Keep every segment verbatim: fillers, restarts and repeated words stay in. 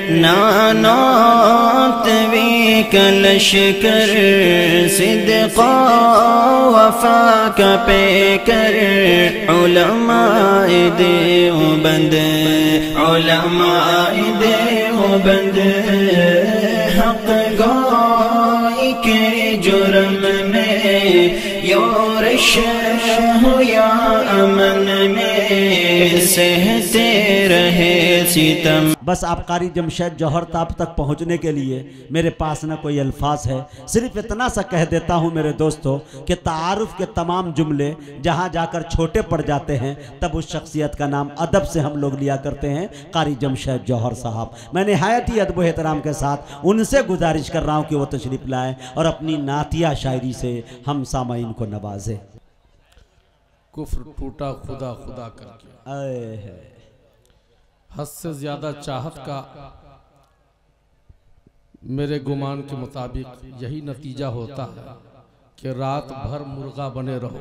नानोत we कलश कर सिद्क़ा वफ़ा का पे कर उलमाए देवबंद उलमाए देवबंद हक़ गोई के जुर्म में योरश हो या अमन में सहते रहे सितम। बस आप कारी जमशेद जौहर ताब तक पहुंचने के लिए मेरे पास न कोई अल्फाज है, सिर्फ इतना सा कह देता हूं मेरे दोस्तों कि तारुफ के तमाम जुमले जहां जाकर छोटे पड़ जाते हैं तब उस शख्सियत का नाम अदब से हम लोग लिया करते हैं, कारी जमशेद जौहर साहब। मैं निहायत ही अदब एहतराम के साथ उनसे गुजारिश कर रहा हूं कि वो तशरीफ़ लाएँ और अपनी नातिया शायरी से हम सामाईन को नवाजे। कुफ्र टूटा खुदा खुदा करके, हद से ज्यादा चाहत का मेरे गुमान के मुताबिक यही नतीजा होता है कि रात भर मुर्गा बने रहो।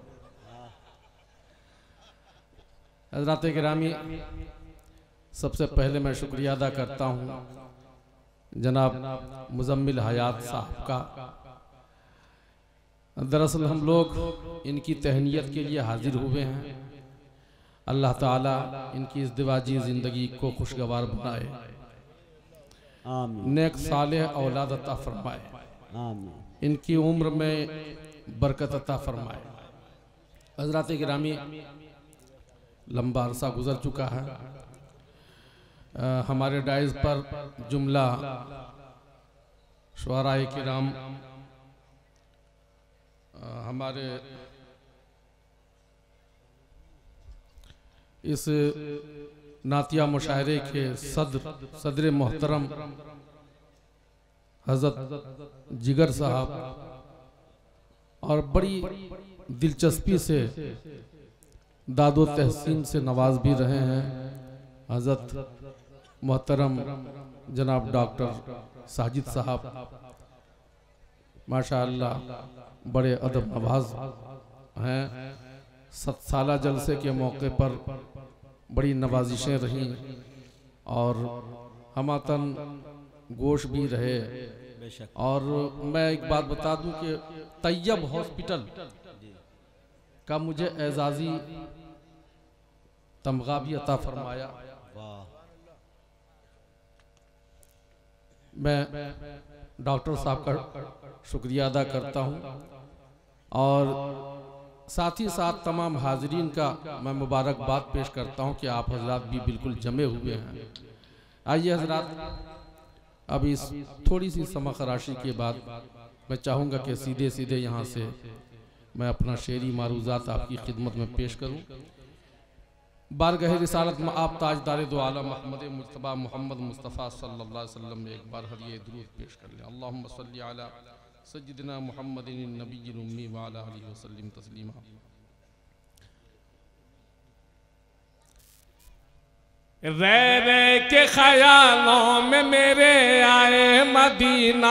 हज़रात गिरामी, सबसे पहले मैं शुक्रिया अदा करता हूँ जनाब मुजम्मिल हयात साहब का। दरअसल हम लोग इनकी तहनीत के लिए हाजिर हुए हैं। अल्लाह ताला इनकी इस दिवाजी ज़िंदगी को खुशगवार बनाए, नेक सालेह औलाद अता फरमाए, इनकी उम्र में बरकत अता फरमाए। हज़रात गिरामी, लंबा अरसा गुजर चुका है। आ, हमारे डाइज पर जुमला शुअराए किराम, हमारे इस नातिया मुशायरे के सदर सदर मोहतरम हज़रत जिगर साहब और बड़ी दिलचस्पी से दादो तहसीन से नवाज भी रहे हैं हज़रत मोहतरम जनाब डॉक्टर साजिद साहब, माशाअल्लाह बड़े अदब नवाज हैं। सत साला जलसे के मौके पर बड़ी नवाजिशें रहीं और हमातन गोश भी रहे। और मैं एक बात बता दूं कि तैयब हॉस्पिटल का मुझे एजाजी तमगा भी अता फरमाया। मैं डॉक्टर साहब का शुक्रिया अदा करता हूं और साथ ही साथ तमाम हाजरीन का मैं मुबारकबाद पेश करता हूं कि आप हजरात भी बिल्कुल जमे हुए हैं। आइए हजरात, अब इस थोड़ी सी समखराशी के बाद मैं चाहूँगा कि सीधे सीधे यहाँ से मैं अपना शेरी मारूज़ात आपकी खिदमत में पेश करूँ। बारगाह रिसालत में आप ताजदार दो आलम अहमद मुज्तबा मोहम्मद मुस्तफ़ा सल्लल्लाहु अलैहि वसल्लम में एक बार हर ये दुरूद पेश कर लें। अल्लाहुम्मा सल्ली अला सय्यिदिना मुहम्मदिन नबिय्यिल उम्मी व अला आलिहि वसल्लम तस्लीमा। रह रह के ख्यालों में मेरे आए मदीना,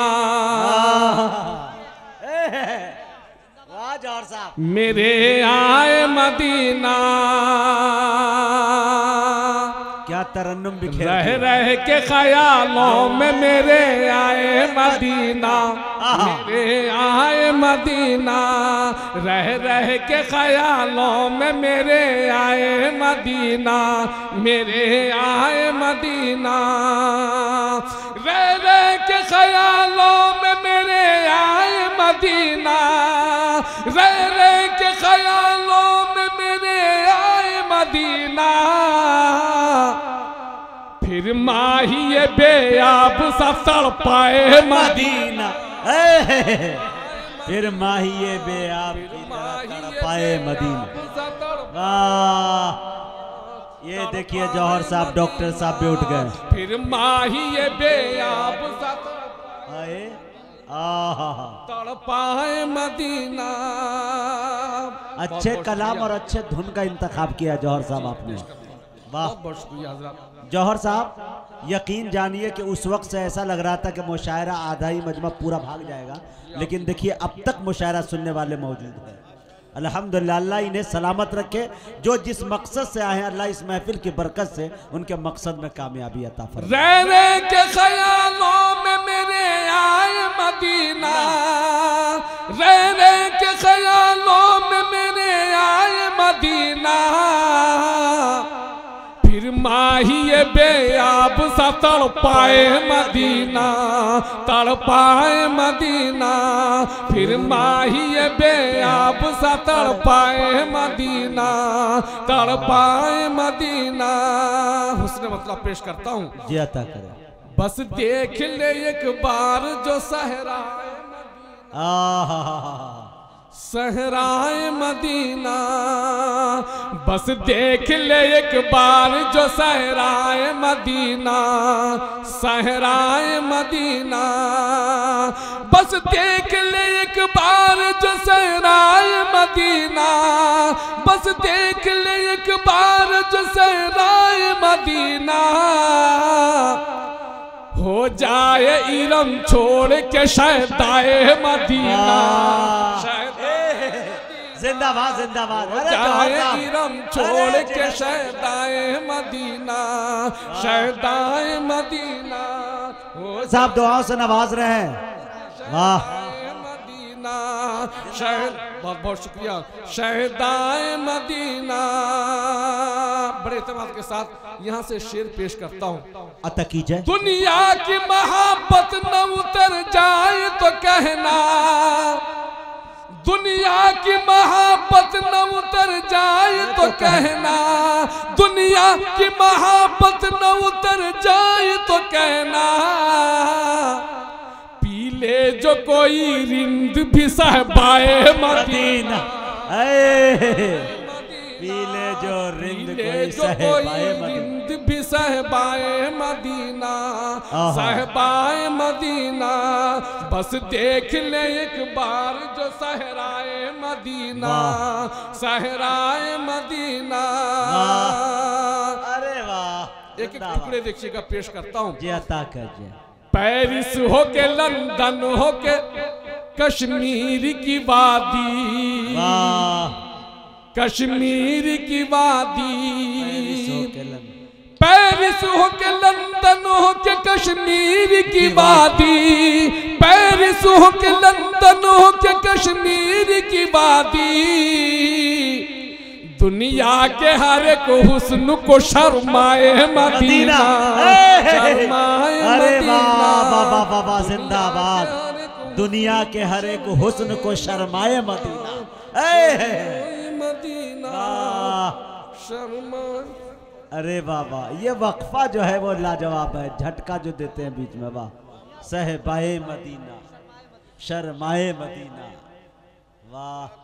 मेरे आए मदीना, क्या तरन्नुम बिखेर। रह रह के ख्यालों में मेरे आए मदीना, मेरे आए मदीना, रह रह के ख्यालों में मेरे आए मदीना, मेरे आए मदीना, रह रह के ख्यालों में मेरे आए मदीना, रह रह के ख्यालों में मेरे आए मदीना, फिर माहिए बेआब सा तड़पाए मदीना, फिर माहिए बेआब तड़पाए मदीना। वाह, ये देखिए जौहर साहब डॉक्टर साहब भी उठ गए। फिर माहिए बेआब सा तड़पाए मदीना। अच्छे कलाम और अच्छे धुन का इंतखाब किया जौहर साहब आपने। वाह, बहुत शुक्रिया हज़रात। जौहर साहब, यकीन जानिए कि उस वक्त से ऐसा लग रहा था कि मुशायरा आधा ही मजमा पूरा भाग जाएगा, लेकिन देखिए अब तक मुशायरा सुनने वाले मौजूद हैं। अल्हम्दुलिल्लाह अल्लाह इन्हें सलामत रखे। जो जिस मकसद से आए हैं अल्लाह इस महफिल की बरकत से उनके मकसद में कामयाबी अता फरमाए। रहने के ख्यालों में मेरे आए मदीना, रहने के ख्यालों में मेरे आए मदीना, फिर माहिए बेआब सा तड़पाए मदीना, तड़पाए मदीना, फिर माहिए बेआब सा तड़पाए मदीना, तड़पाए मदीना। हुस्न मतलब पेश करता हूँ। जी अता करे। बस देख ले एक बार जो सहराए आहा सहराए मदीना, बस देख ले एक बार जो सहराए मदीना, सहराए मदीना, बस देख ले एक बार जो सहराए मदीना, बस देख ले एक बार जो सहराए मदीना, हो जाए इरम छोड़ के शहदाए मदीना, जिंदाबाद जिंदाबाद। जाए इरम छोड़ के शहदाए मदीना, शहदाए मदीना, हो साहब दुआओं से नवाज रहे हैं। वाह मदीना, शहद बहुत बहुत शुक्रिया। शहदाए मदीना। बड़े एतमाद के साथ यहाँ से शेर पेश करता हूँ। अता कीजिए। दुनिया की मोहब्बत न उतर जाए तो कहना, दुनिया की मोहब्बत न उतर जाए तो कहना, दुनिया की मोहब्बत न उतर जाए तो कहना, पी ले जो कोई रिंद भी सहबाए मदीना, पी ले जो रिंद ले कोई जो कोई सहबाए मदीना, रिंद भी सहबाए मदीना, सहबाए मदीना, बस देख ले एक बार जो सहराए मदीना, सहराए मदीना। अरे वाह। एक एक टुकड़े देखिएगा पेश करता हूँ। जी अता कीजिए। पेरिस हो के लंदन हो के कश्मीर की वादी, वाह कश्मीर की वादी, पेरिस हो के लंदन, पेरिस हो के लंदन हो के कश्मीर की वादी, पेरिस हो के लंदन हो के कश्मीर की वादी, दुनिया के हर एक हुस्न को शर्माए मदीना, शर्माए अरे मदीना। वाह वाह वाह वाह जिंदाबाद। दुनिया के हर एक हुस्न को शर्माए मदीना, मदीना शर्मा। अरे बाबा ये वक्फा जो है वो लाजवाब है। झटका जो देते हैं बीच में, वाह। सहबाए मदीना, शर्माए मदीना, वाह।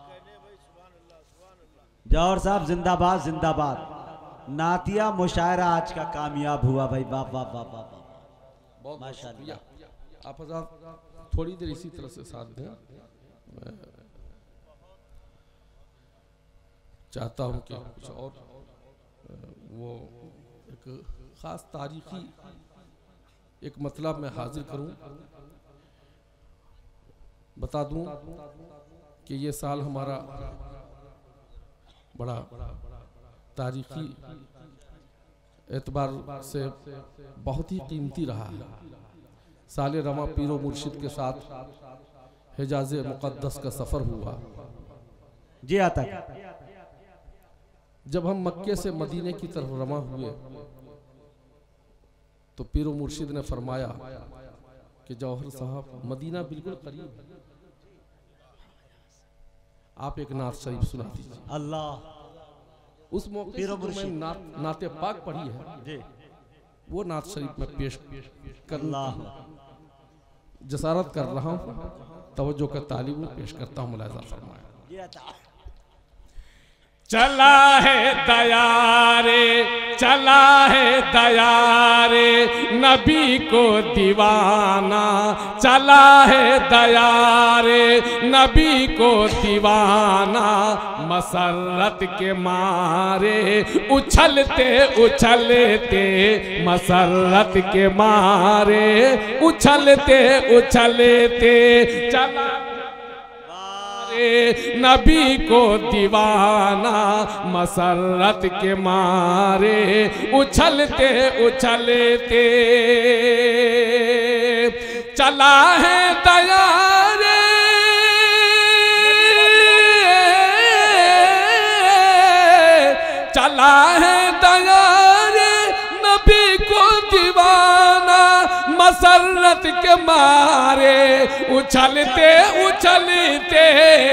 जौहर साहब जिंदाबाद जिंदाबाद। नातिया मुशायरा आज का कामयाब हुआ भाई, वाह वाह वाह वाह वाह, माशाअल्लाह। आप हज़रात थोड़ी देर इसी तरह से साथ दें। मैं चाहता हूं कि कुछ और वो एक ख़ास तारीखी एक मतलब मैं हाजिर करूं। बता दूं कि ये साल हमारा बड़ा तारीखी एतबार से बहुत ही कीमती रहा है। साल रमा पीरो मुर्शिद के साथ हिजाज़ मुक़द्दस का सफ़र हुआ। जी आता। जब हम मक्के से मदीने की तरफ रमा हुए तो पीरो मुर्शिद ने फरमाया कि जौहर साहब मदीना बिल्कुल करीब है, आप एक नात शरीफ सुना दीजिए। अल्लाह। उस मौके पीरो से मैंने नात नाते पाक पढ़ी है जी, वो नात शरीफ में पेश कर अल्लाह जसारत कर रहा हूँ, तवज्जो का तालीम पेश करता हूँ। मुलाज़ा फरमाया। चला है दयारे, चला है दयारे नबी को दीवाना, चला है दयारे नबी को दीवाना, मसरत के मारे उछलते उछलते, मसरत के मारे उछलते उछलते चला नबी को दीवाना मसरत के मारे उछलते उछलते चला है तैयारे चला है तैयारे नबी को दीवाना मसरत के मारे उछलते उछलते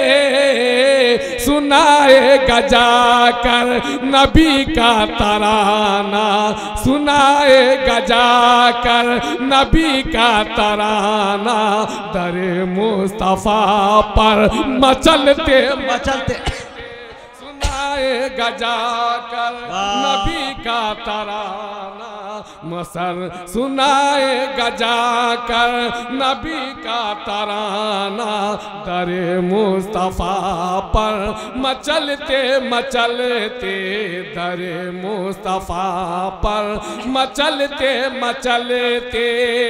सुनाए गजा कर नबी का तराना सुनाए गजा कर नबी का तराना दरे मुस्तफा पर मचलते मचलते सुनाए गजा कर नबी का तराना मसर सुनाए गजा कर नबी का तराना दरे मुस्तफा पर मचलते मचलते दरे मुस्तफा पर मचलते मचलते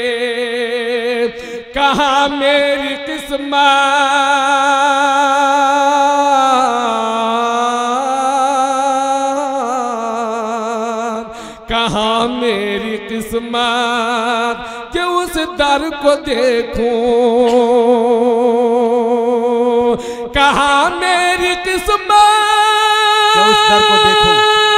कहाँ मेरी किस्मत कहाँ मेरी किस्मत कि उस दर को देखूं कहाँ मेरी किस्मत कि उस दर को देखूं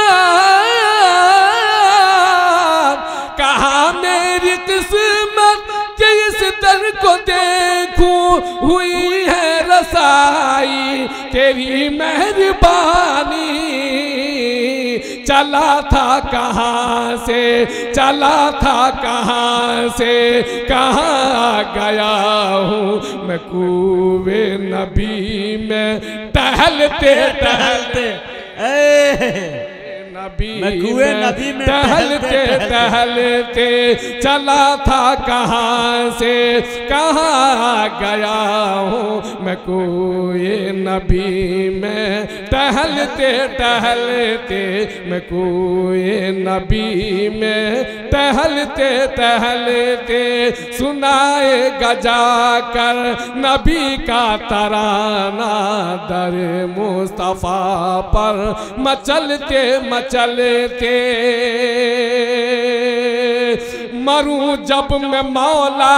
कहाँ मेरी किस्मत कि इस दर को देखूं हुई है रसाई तेरी मेहरबानी चला था कहाँ से चला था कहाँ से कहाँ गया हूँ मैं कुए नबी में टहलते टहलते नबी मैं कुएं नबी में टहलते टहलते चला था कहाँ से कहाँ गया हूँ मैं कुएं नबी में टहलते टहलते मैं कुएं नबी में टहलते टहलते सुनाए गजा कर नबी का तराना दर मुस्तफा पर मचलते मचलते मरूं जब मैं मौला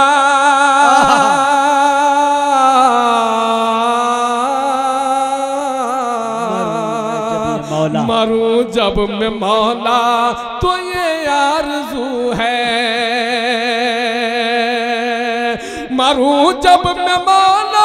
मरूं जब मैं मौला तो ये आरज़ू है मरूं जब मैं मौला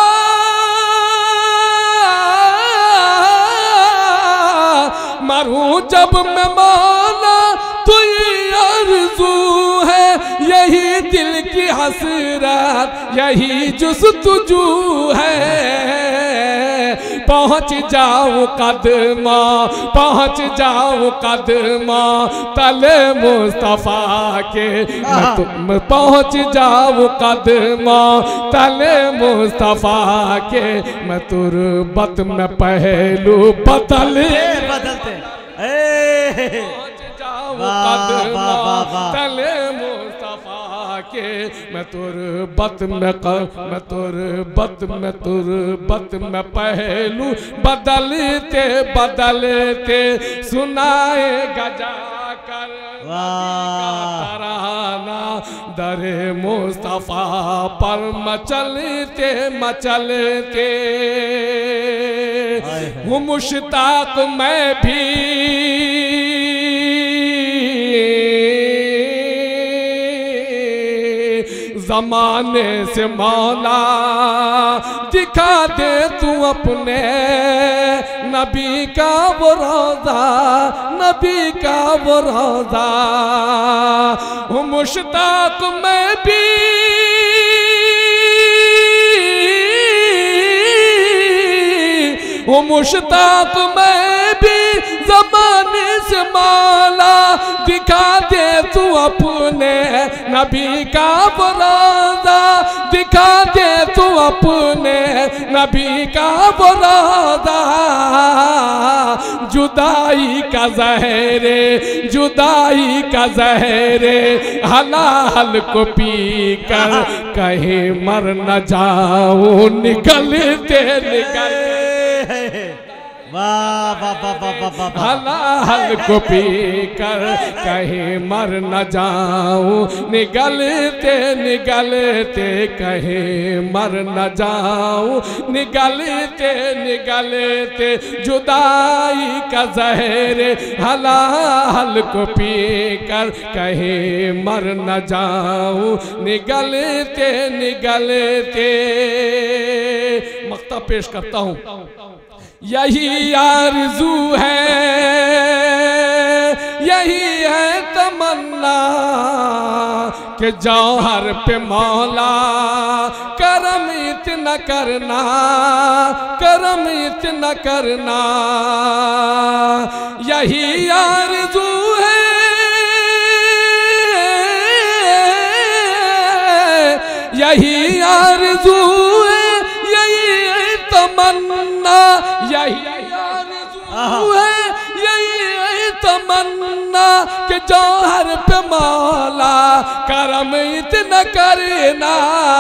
मरूं जब मैं मौला तो ये आरज़ू है यही दिल की हसरत यही जुस्तजू है पहुँच जाऊँ कदमा पहुँच जाऊँ कदमा तले मुस्तफ़ा के मैं पहुँच जाऊँ कदमा तले मुस्तफ़ा के मैं तुरबत में पहलू बदल बदलते पहुँच जाऊँ कदमा तले मुस्तफ़ा के मैं तुरबत में मैं तुरबत में तुरबत में पहलू बदलते बदलते सुनाए गजा कर तराना दरे मुस्तफा पर मचलते मचलते हूँ मुश्ताक मैं भी ज़माने से मौला दिखा दे तू अपने नबी का वो रोज़ा नबी का वो रोज़ा हूँ मुश्ताक मैं भी हूँ मुश्ताक मैं भी ज़माने आसमानी से मौला दिखा दे तू अपने नबी का बुरादा, दिखा दे तू अपने नबी का बुरादा। जुदाई का जहरे, जुदाई का जहरे हलाल को पी कर कहीं मर न जाऊं, निकलते निकलते वाह वाह वाह वाह वाह वाह वाह। हलाल को पी कर कहीं मर न जाऊं, निगलते निगलते कहीं मर न जाऊं, निगलते निगलते जुदाई का जहर हलाल को पी कर कहीं मर न जाऊं, निगलते निगलते। मक्ता पेश करता हूँ। यही आरज़ू है, यही है तमन्ना कि जौहर पे मौला करम इतना करना, करम इतना करना। यही आरज़ू है, यही आरज़ू है, यही तमन्ना, यही आरज़ू है, यही तमन्ना कि जौहर पे मौला करम इतना करना,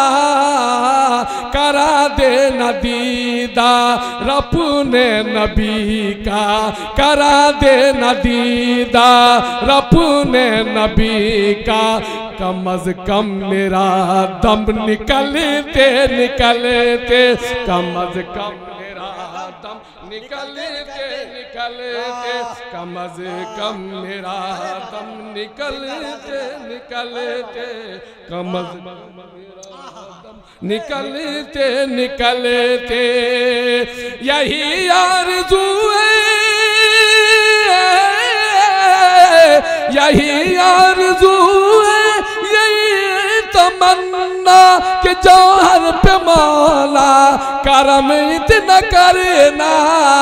करा देना दीदार अपने नबी का, करा देना दीदार अपने नबी का। कम अज कम मेरा दम निकलते निकलते, कम अज कम मेरा दम निकलते निकलते, कम अज कम मेरा दम निकलते निकलते, कम अज कम मेरा दम निकलते निकलते। यही आरज़ू है, यही आरज़ू है, यही तमन्ना कि जौहर पे मौला करम इतना करना,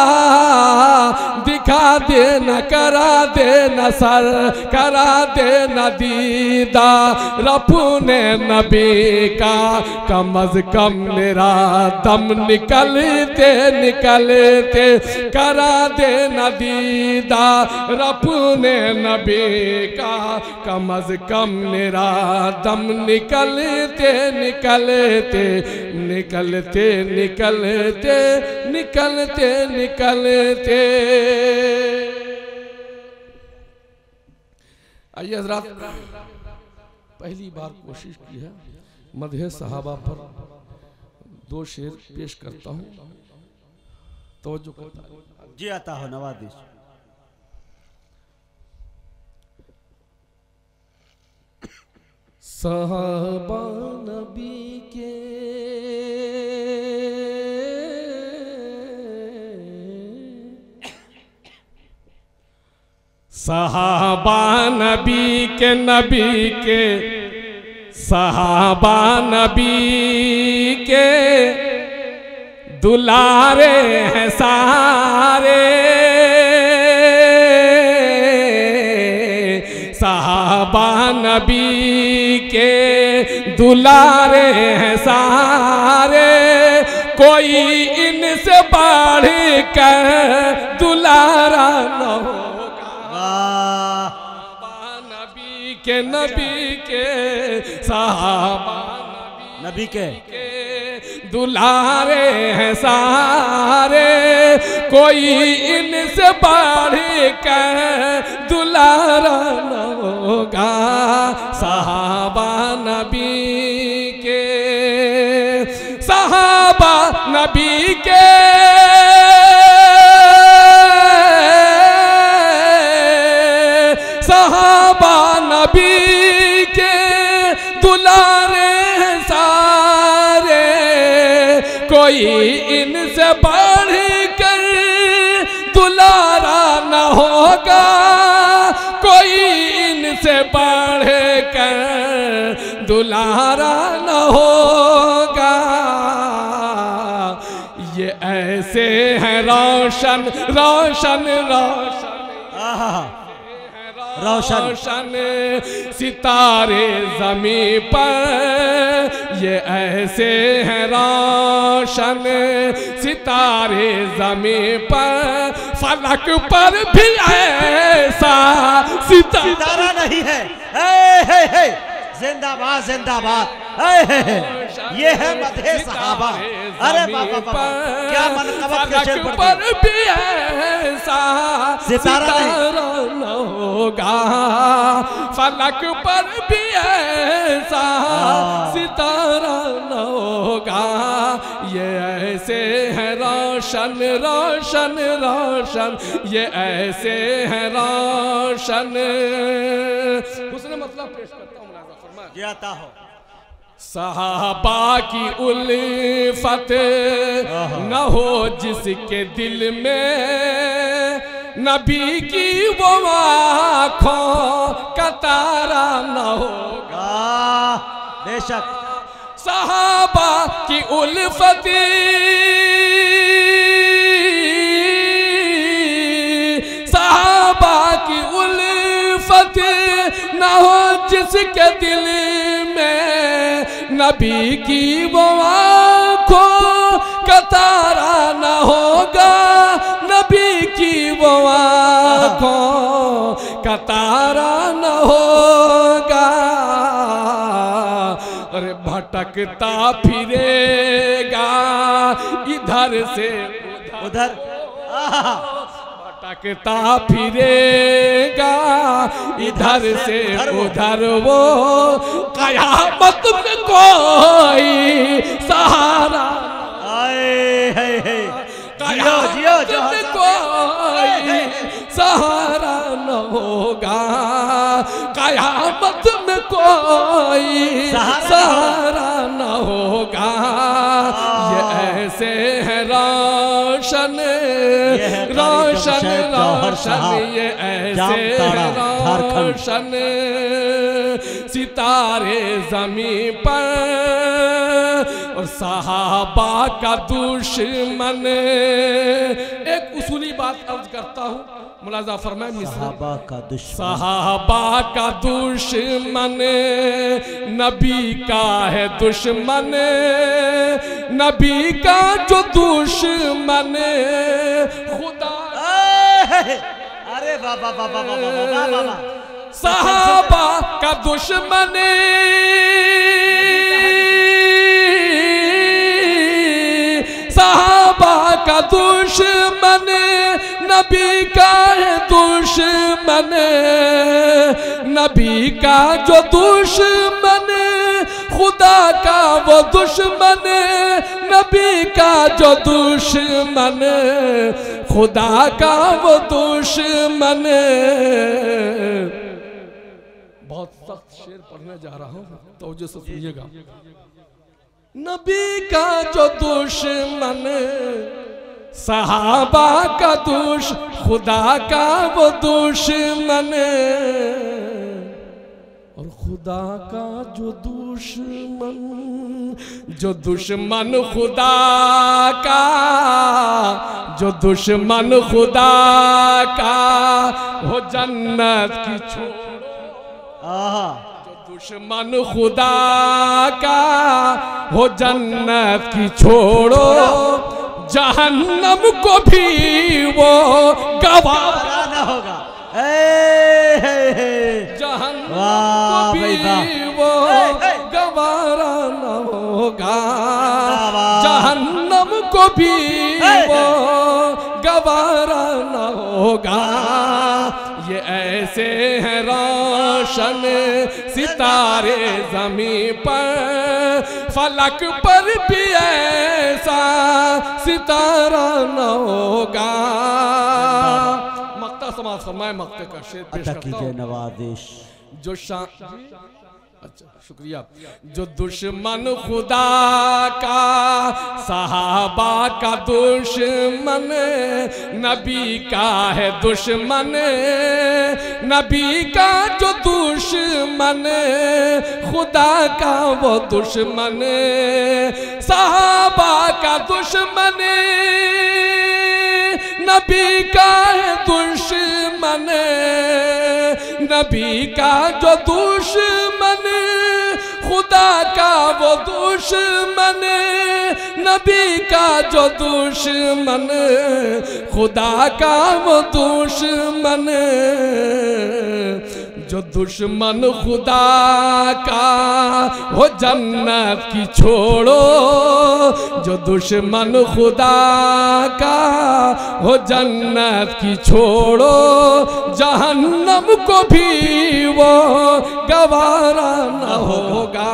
दिखा देना, करा देना सर, करा देना दीदार अपने नबी का। कम अज कम मेरा दम निकलते निकलते, करा देना दीदार अपने नबी का। कम अज कम मेरा दम निकलते निकलते निकलते निकलते निकलते निकलते। आइए हज़रात, पहली बार कोशिश की है मदहे सहाबा पर दो शेर पेश करता हूँ, तवज्जो करता है। जी आता हो नवाज़िश। सहाबा नबी के सहाबा नबी के नबी के सहाबा नबी के दुलारे हैं सारे, सहाबा नबी के दुलारे हैं सारे, कोई इनसे बढ़ कर दुलारा न होगा। नबी के नबी के सहाबा नबी के दुलारे हैं सारे, कोई इनसे बढ़ कर दुलारा न होगा। सहाबा नबी के सहाबा नबी के सहाबा नबी के दुलारे हैं सारे, कोई इनसे बढ़ कर दुलारा न होगा, कोई इनसे बढ़ कर दुलारा न होगा। ये ऐसे हैं रोशन रोशन रोशन रोशन रोशन सितारे ज़मीं पर, ये ऐसे हैं रोशन सितारे ज़मीं पर, फलक पर भी ऐसा सितारा सितारा नहीं है। ए, हे, हे, जिंदाबाद जिंदाबाद। ये है मधे सहाबा। अरे बाबा बाबा, क्या मनकबत के शेर पर पढ़ते हैं। भी ऐसा सितारा नहीं। न होगा, फलक पर भी ऐसा सितारा न होगा, ये ऐसे हैं रोशन रोशन रोशन, ये ऐसे हैं रोशन। उसने मतलब पेश करता हूँ मुलाज़ा फरमाए। जाता हो सहाबा की उल्फत न हो जिसके दिल में, नबी की वो आँखों का तारा न होगा। बेशक सहाबा की उल्फत सहाबा की उल्फत न हो जिसके दिल में, नबी की वो आँखों का तारा न होगा, नबी की वो आँखों का तारा न होगा। अरे भटकता फिरेगा इधर से उधर, भटकता फिरेगा इधर से उधर, वो कयामत में कोई सहारा, आए है है जियो जियो कयामत जो में कोई सहारा न होगा, कयामत में कोई सहारा न होगा। ये ऐसे हैं रोशन रोशन रोशन, ये ऐसे हैं रोशन सितारे ज़मीं पर, और सहाबा का दुश्मन। एक उसूली बात अर्ज करता हूँ, मुलाज़ा फरमाए। सहाबा का दुश्मन, सहाबा का दुश्मन नबी का है दुश्मन, नबी का जो दुश्मन खुदा। अरे बाबा बाबा बाबा बाबा, सहाबा का दुश्मन सहाबा का दुश्मन, नबी का है दुश्मन, नबी का जो दुश्मन खुदा का वो दुश्मन, नबी का जो दुश्मन खुदा का वो दुश्मन। बहुत सख्त शेर पढ़ने जा रहा हूँ, तवज्जो से सुनिएगा। नबी का जो दुश्मन सहाबा का दुश खुदा का वो दुश्मन, और खुदा का जो दुश्मन जो दुश्मन खुदा का जो दुश्मन खुदा का वो जन्नत की छोड़ो, जो दुश्मन खुदा का हो जन्नत की छोड़ो, जहन्नम को भी वो गवारा न होगा। जहन्नम को भी वो गवारा न होगा, जहन्नम को भी वो गवारा न होगा। ये ऐसे हैं रोशन सितारे ज़मीं पर, फलक पर भी ऐसा सितारा न होगा। मक्ता समाज फरमाए, मक्ते का शेर पेश करता हूं। नवाजिश जो शान, अच्छा शुक्रिया। जो दुश्मन खुदा का सहाबा का दुश्मन, नबी का है दुश्मन, नबी का जो दुश्मन खुदा का वो दुश्मन, सहाबा का दुश्मन नबी का है दुश्मन, नबी का जो दुश्मन, खुदा का वो दुश्मन, नबी का जो दुश्मन, खुदा का वो दुश्मन, जो दुश्मन खुदा का हो जन्नत की छोड़ो, जो दुश्मन खुदा का हो जन्नत की छोड़ो, जहन्नम को भी वो गवारा न होगा।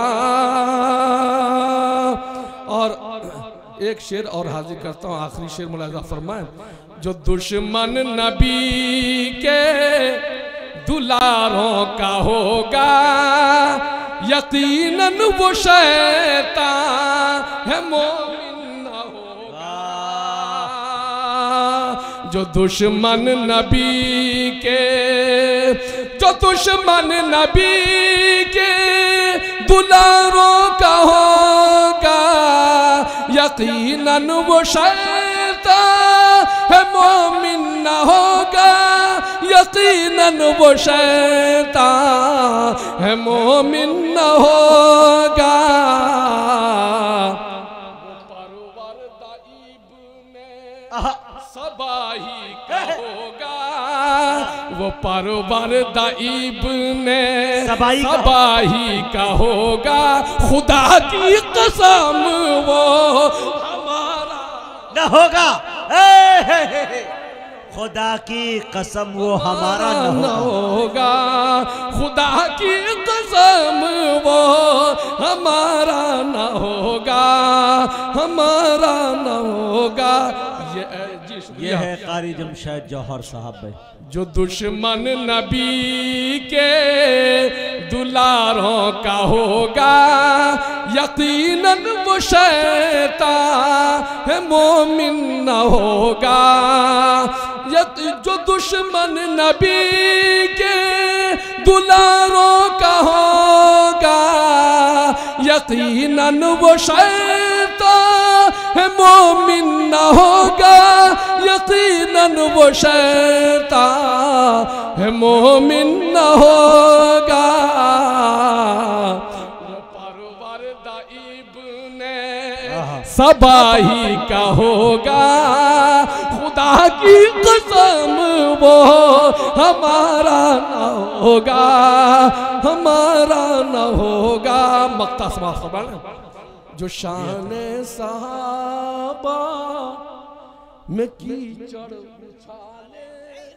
और एक शेर और हाजिर करता हूँ, आखिरी शेर मुलाजा फरमाए। जो दुश्मन नबी के दुलारों का होगा, यकीनन वो शैतान है मोमिन न होगा। जो दुश्मन नबी के, जो दुश्मन नबी के दुलारों का होगा, यकीनन वो शैतान है मोमिन न होगा, यकीनन वो शैतान है मोमिन न होगा। सबाही का होगा, वो परवर दाइब ने सबाही का होगा, खुदा की कसम वो हमारा न होगा। ए, हे, हे, हे। खुदा की कसम वो हमारा न होगा, खुदा की कसम वो हमारा न होगा, हमारा न होगा। ये ये है कारी जमशेद जौहर साहब भाई। जो दुश्मन नबी के दुलारों का होगा, यकीनन वो शैतान है मोमिन न होगा। जो दुश्मन नबी के दुलारों का होगा, यकीनन वो शैतान है मोमिन न होगा, यकीनन वो शैतान है मोमिन न होगा। परवर दाइब ने सबाही का होगा, खुदा की कसम वो हमारा न होगा, हमारा न होगा। मक्ता समाज जो शान सहाबा में कीचड़ उछाले,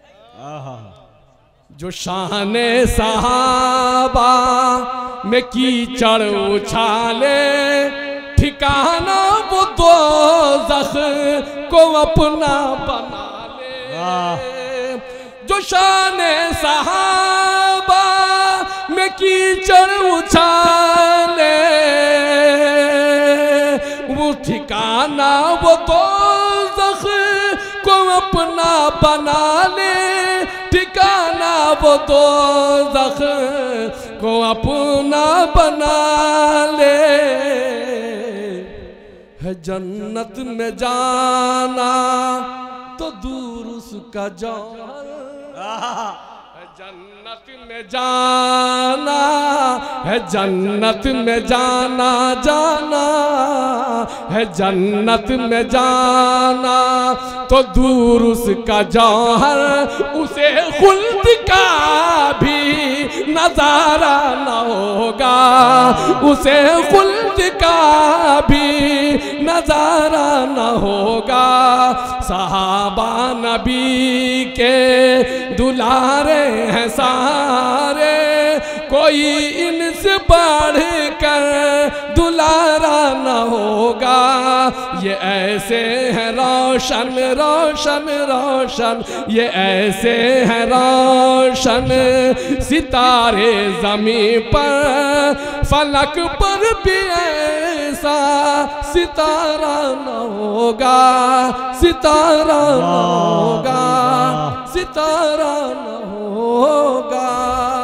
जो शान सहाबा में कीचड़ उछाले, ठिकाना वो दोज़ख को अपना बना ले। जो शान सहाबा में कीचड़ उछाले, वो ठिकाना वो दोज़ख को अपना बना ले, ठिकाना वो दोज़ख को अपना बना ले। है जन्नत में जाना तो दूर उसका जौहर, जन्नत में जाना है, जन्नत में जाना जाना है, जन्नत में जाना तो दूर उसका जौहर, उसे खुल्द का भी नजारा न होगा, उसे खुल्द का भी नजारा न होगा। सहाबा नबी के दुलारे हैं सारे, कोई इनसे बढ़ कर दुलारा न होगा। ये ऐसे हैं रोशन रोशन रोशन, ये ऐसे हैं रोशन सितारे ज़मीं पर, फलक पर भी ऐसा सितारा न होगा, सितारा न होगा, सितारा न होगा।